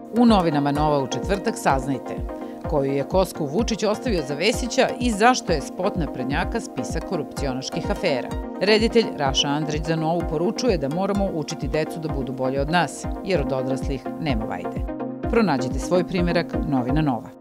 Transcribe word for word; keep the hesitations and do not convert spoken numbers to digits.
U novinama Nova u četvrtak saznajte koju je kosku Vučić ostavio za Vesića i zašto je spot naprednjaka spisak korupcionaških afera. Reditelj Raša Andrić za Novu poručuje da moramo učiti decu da budu bolje od nas, jer od odraslih nema vajde. Pronađite svoj primerak Novina Nova.